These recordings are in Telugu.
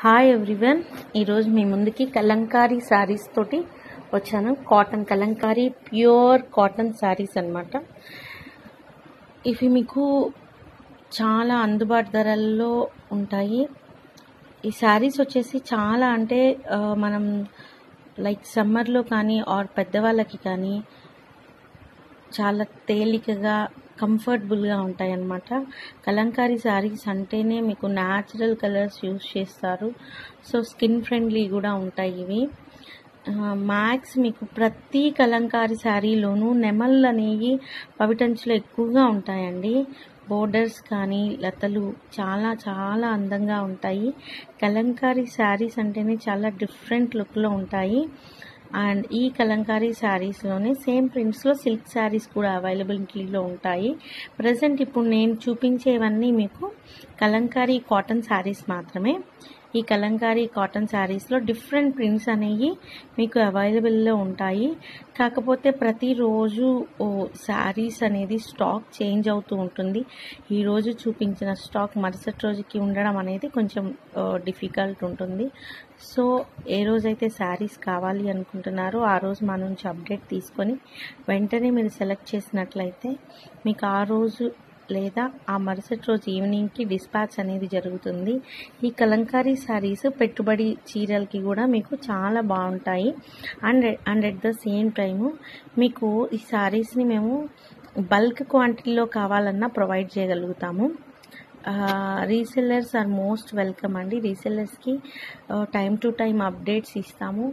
హాయ్ ఎవ్రీవన్, ఈరోజు మీ ముందుకి కలంకారీ శారీస్ తోటి వచ్చాను. Cotton Kalamkari pure cotton saris అన్నమాట. ఇవి మీకు చాలా అందుబాటు ధరల్లో ఉంటాయి. ఈ శారీస్ వచ్చేసి చాలా అంటే మనం లైక్ సమ్మర్లో కానీ ఆర్ పెద్దవాళ్ళకి కానీ చాలా తేలికగా కంఫర్టబుల్గా ఉంటాయి అన్నమాట. కలంకారీ శారీస్ అంటేనే మీకు న్యాచురల్ కలర్స్ యూస్ చేస్తారు. సో స్కిన్ ఫ్రెండ్లీ కూడా ఉంటాయి ఇవి. మ్యాక్స్ మీకు ప్రతి కలంకారీ శారీలోనూ నెమళ్ళు అనేవి పవిటంచులు ఎక్కువగా ఉంటాయండి. బోర్డర్స్ కానీ లతలు చాలా చాలా అందంగా ఉంటాయి. కలంకారీ శారీస్ అంటేనే చాలా డిఫరెంట్ లుక్లో ఉంటాయి. అండ్ ఈ కలంకారీ శారీస్లోనే సేమ్ ప్రింట్స్లో సిల్క్ శారీస్ కూడా అవైలబిలిటీలో ఉంటాయి. ప్రజెంట్ ఇప్పుడు నేను చూపించేవన్నీ మీకు కలంకారీ కాటన్ శారీస్ మాత్రమే. ఈ కలంకారీ కాటన్ శారీస్లో డిఫరెంట్ ప్రింట్స్ అనేవి మీకు అవైలబుల్లో ఉంటాయి. కాకపోతే ప్రతిరోజు శారీస్ అనేది స్టాక్ చేంజ్ అవుతూ ఉంటుంది. ఈరోజు చూపించిన స్టాక్ మరుసటి రోజుకి ఉండడం అనేది కొంచెం డిఫికల్ట్ ఉంటుంది. సో ఏ రోజైతే శారీస్ కావాలి అనుకుంటున్నారో ఆ రోజు మా నుంచి అప్డేట్ తీసుకొని వెంటనే మీరు సెలెక్ట్ చేసినట్లయితే మీకు ఆ రోజు లేదా ఆ మరుసటి రోజు ఈవినింగ్కి డిస్పాచ్ అనేది జరుగుతుంది. ఈ కలంకారీ శారీస్ పెట్టుబడి చీరలకి కూడా మీకు చాలా బాగుంటాయి. And at the same time మీకు ఈ శారీస్ని మేము బల్క్ క్వాంటిటీలో కావాలన్నా ప్రొవైడ్ చేయగలుగుతాము. రీసెల్లర్స్ ఆర్ మోస్ట్ వెల్కమ్ అండి. రీసెల్లర్స్కి టైం టు టైం అప్డేట్స్ ఇస్తాము.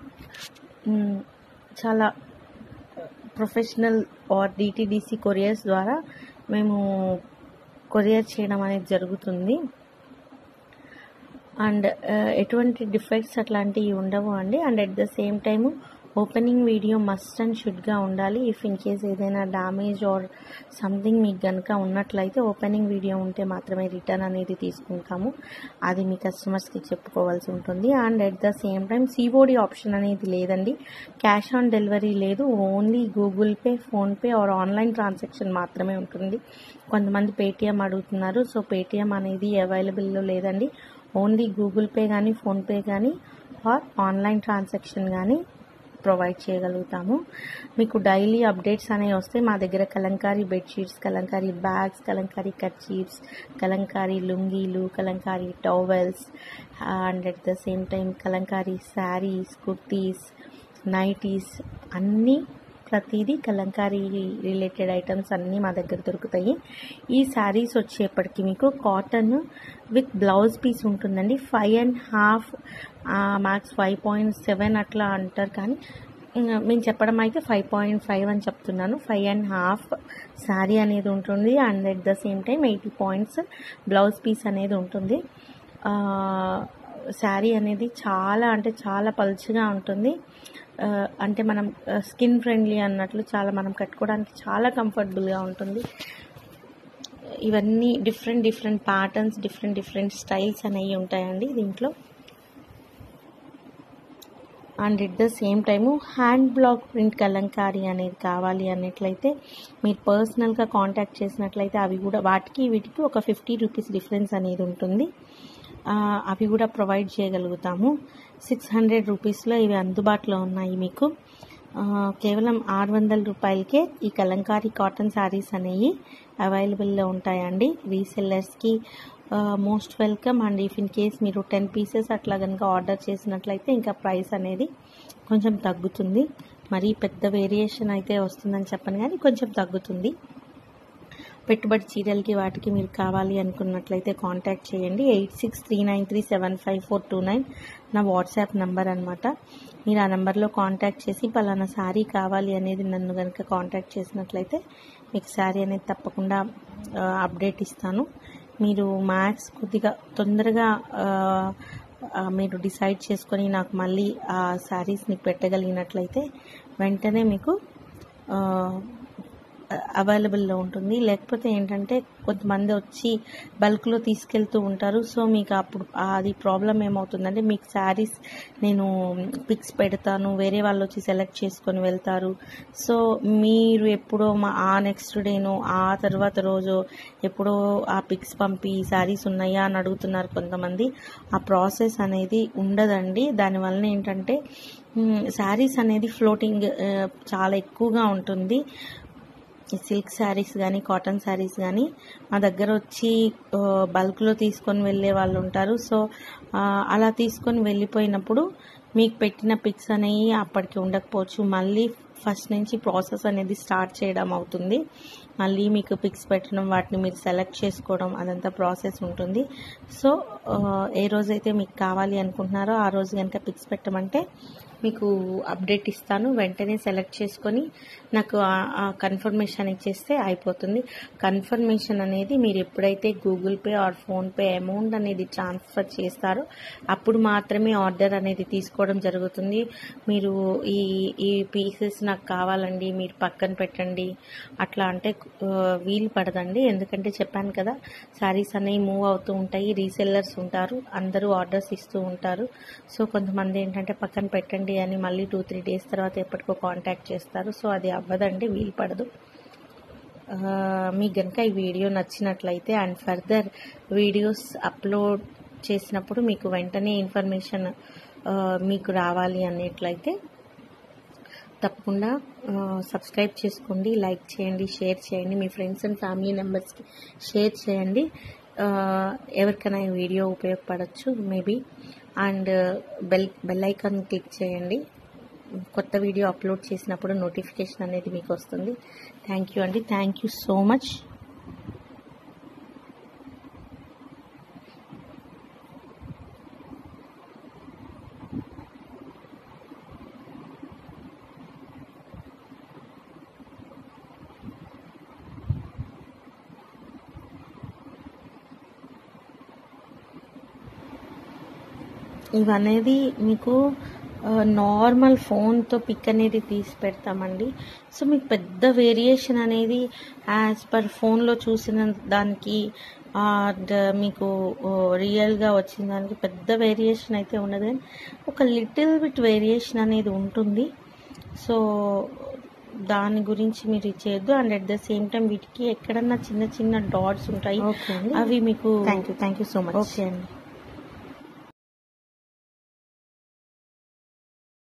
చాలా ప్రొఫెషనల్ ఆర్ డిటిడిసి కొరియర్స్ ద్వారా మేము కొరియర్ చేయడం అనేది జరుగుతుంది. అండ్ ఎటువంటి డిఫెక్ట్స్ అట్లాంటివి ఉండవు అండి. And at the same time opening video must and షుడ్గా ఉండాలి. ఇఫ్ ఇన్ కేస్ ఏదైనా డ్యామేజ్ ఆర్ సంథింగ్ మీకు కనుక ఉన్నట్లయితే ఓపెనింగ్ వీడియో ఉంటే మాత్రమే రిటర్న్ అనేది తీసుకుంటాము. అది మీ కస్టమర్స్కి చెప్పుకోవాల్సి ఉంటుంది. And at the same time COD option అనేది లేదండి. క్యాష్ ఆన్ డెలివరీ లేదు. Only Google Pay, PhonePe or online transaction మాత్రమే ఉంటుంది. కొంతమంది పేటిఎం అడుగుతున్నారు. సో పేటిఎం అనేది అవైలబుల్లో లేదండి. ఓన్లీ గూగుల్ పే కానీ ఫోన్పే కానీ ఆర్ ఆన్లైన్ ట్రాన్సాక్షన్ కానీ ప్రొవైడ్ చేయగలుగుతాము. మీకు డైలీ అప్డేట్స్ అనేవి వస్తాయి. మా దగ్గర Kalamkari bedsheets, Kalamkari bags, Kalamkari kerchiefs, Kalamkari లుంగీలు, Kalamkari towels and at the same time Kalamkari saris, kurtis, nighties అన్నీ ప్రతిదీ కలంకారీ రిలేటెడ్ ఐటమ్స్ అన్నీ మా దగ్గర దొరుకుతాయి. ఈ శారీస్ వచ్చేప్పటికి మీకు కాటన్ విత్ బ్లౌజ్ పీస్ ఉంటుందండి. 5.5 మ్యాక్స్ 5.7 అట్లా అంటారు, కానీ మేము చెప్పడం అయితే 5.5 అని చెప్తున్నాను. 5.5 శారీ అనేది ఉంటుంది. And at the same time 80 points blouse piece అనేది ఉంటుంది. శారీ అనేది చాలా అంటే చాలా పల్చగా ఉంటుంది. అంటే మనం స్కిన్ ఫ్రెండ్లీ అన్నట్లు చాలా మనం కట్టుకోవడానికి చాలా కంఫర్టబుల్గా ఉంటుంది. ఇవన్నీ డిఫరెంట్ ప్యాటర్న్స్, డిఫరెంట్ స్టైల్స్ అనేవి ఉంటాయండి దీంట్లో. And at the same time hand block print Kalamkari అనేది కావాలి అన్నట్లయితే మీరు పర్సనల్గా కాంటాక్ట్ చేసినట్లయితే అవి కూడా వీటికి ఒక 50 రూపీస్ డిఫరెన్స్ అనేది ఉంటుంది. అవి కూడా ప్రొవైడ్ చేయగలుగుతాము. 600 రూపీస్లో ఇవి అందుబాటులో ఉన్నాయి. మీకు కేవలం 600 రూపాయలకే ఈ కలంకారీ కాటన్ శారీస్ అనేవి అవైలబుల్లో ఉంటాయండి. రీసెల్లర్స్కి most welcome. And if in case మీరు 10 పీసెస్ అట్లా కనుక ఆర్డర్ చేసినట్లయితే ఇంకా ప్రైస్ అనేది కొంచెం తగ్గుతుంది. మరీ పెద్ద వేరియేషన్ అయితే వస్తుందని చెప్పను, కానీ కొంచెం తగ్గుతుంది. పెట్టుబడి చీరలకి వాటికి మీరు కావాలి అనుకున్నట్లయితే కాంటాక్ట్ చేయండి. 8639375429 నా వాట్సాప్ నంబర్ అనమాట. మీరు ఆ నెంబర్లో కాంటాక్ట్ చేసి పలానా శారీ కావాలి అనేది నన్ను కనుక కాంటాక్ట్ చేసినట్లయితే మీకు శారీ అనేది తప్పకుండా అప్డేట్ ఇస్తాను. మీరు మ్యాక్స్ కొద్దిగా తొందరగా మీరు డిసైడ్ చేసుకొని నాకు మళ్ళీ ఆ శారీస్ని పెట్టగలిగినట్లయితే వెంటనే మీకు అవైలబుల్లో ఉంటుంది. లేకపోతే ఏంటంటే కొంతమంది వచ్చి బల్క్లో తీసుకెళ్తూ ఉంటారు. సో మీకు అప్పుడు అది ప్రాబ్లం ఏమవుతుందంటే, మీకు శారీస్ నేను పిక్స్ పెడతాను, వేరే వాళ్ళు వచ్చి సెలెక్ట్ చేసుకొని వెళ్తారు. సో మీరు ఎప్పుడో ఆ నెక్స్ట్ డేనో ఆ తర్వాత రోజు ఎప్పుడో ఆ పిక్స్ పంపి శారీస్ ఉన్నాయా అని అడుగుతున్నారు కొంతమంది. ఆ ప్రాసెస్ అనేది ఉండదండి. దానివల్ల ఏంటంటే శారీస్ అనేది ఫ్లోటింగ్ చాలా ఎక్కువగా ఉంటుంది. సిల్క్ శారీస్ కానీ కాటన్ శారీస్ కానీ మా దగ్గర వచ్చి బల్క్లో తీసుకొని వెళ్ళే వాళ్ళు ఉంటారు. సో అలా తీసుకొని వెళ్ళిపోయినప్పుడు మీకు పెట్టిన పిక్స్ అనేవి అప్పటికి ఉండకపోవచ్చు. మళ్ళీ ఫస్ట్ నుంచి ప్రాసెస్ అనేది స్టార్ట్ చేయడం అవుతుంది. మళ్ళీ మీకు పిక్స్ పెట్టడం, వాటిని మీరు సెలెక్ట్ చేసుకోవడం, అదంతా ప్రాసెస్ ఉంటుంది. సో ఏ రోజైతే మీకు కావాలి అనుకుంటున్నారో ఆ రోజు కనుక పిక్స్ పెట్టమంటే మీకు అప్డేట్ ఇస్తాను. వెంటనే సెలెక్ట్ చేసుకొని నాకు కన్ఫర్మేషన్ ఇచ్చేస్తే అయిపోతుంది. కన్ఫర్మేషన్ అనేది మీరు ఎప్పుడైతే Google pay or PhonePe amount అనేది ట్రాన్స్ఫర్ చేస్తారో అప్పుడు మాత్రమే ఆర్డర్ అనేది తీసుకోవడం జరుగుతుంది. మీరు ఈ పీసెస్ నాకు కావాలండి, మీరు పక్కన పెట్టండి అట్లా అంటే వీలు పడదండి. ఎందుకంటే చెప్పాను కదా, శారీస్ అనేవి మూవ్ అవుతూ ఉంటాయి, రీసెల్లర్స్ ఉంటారు, అందరూ ఆర్డర్స్ ఇస్తూ ఉంటారు. సో కొంతమంది ఏంటంటే పక్కన పెట్టండి అని మళ్ళీ 2-3 డేస్ తర్వాత ఎప్పటికో కాంటాక్ట్ చేస్తారు. సో అది అవ్వదండి, వీలు పడదు. మీకు కనుక ఈ వీడియో నచ్చినట్లయితే అండ్ ఫర్దర్ వీడియోస్ అప్లోడ్ చేసినప్పుడు మీకు వెంటనే ఇన్ఫర్మేషన్ మీకు రావాలి అన్నట్లయితే తప్పకుండా సబ్స్క్రైబ్ చేసుకోండి, లైక్ చేయండి, షేర్ చేయండి, మీ ఫ్రెండ్స్ అండ్ ఫ్యామిలీ మెంబర్స్కి షేర్ చేయండి. ఎవరికైనా ఈ వీడియో ఉపయోగపడవచ్చు maybe. And bell icon click చేయండి. కొత్త వీడియో అప్లోడ్ చేసినప్పుడు నోటిఫికేషన్ అనేది మీకు వస్తుంది. థ్యాంక్ యూ అండి. Thank you so much. ఇవనేది మీకు నార్మల్ ఫోన్తో పిక్ అనేది తీసి పెడతామండి. సో మీకు పెద్ద వేరియేషన్ అనేది యాజ్ పర్ ఫోన్లో చూసిన దానికి మీకు రియల్గా వచ్చిన దానికి పెద్ద వేరియేషన్ అయితే ఉండదు, కానీ ఒక లిటిల్ బిట్ వేరియేషన్ అనేది ఉంటుంది. సో దాని గురించి మీరు ఇచ్చేయద్దు. And at the same time వీటికి ఎక్కడన్నా చిన్న చిన్న డాట్స్ ఉంటాయి, అవి మీకు. Thank you so much. Okay అండి.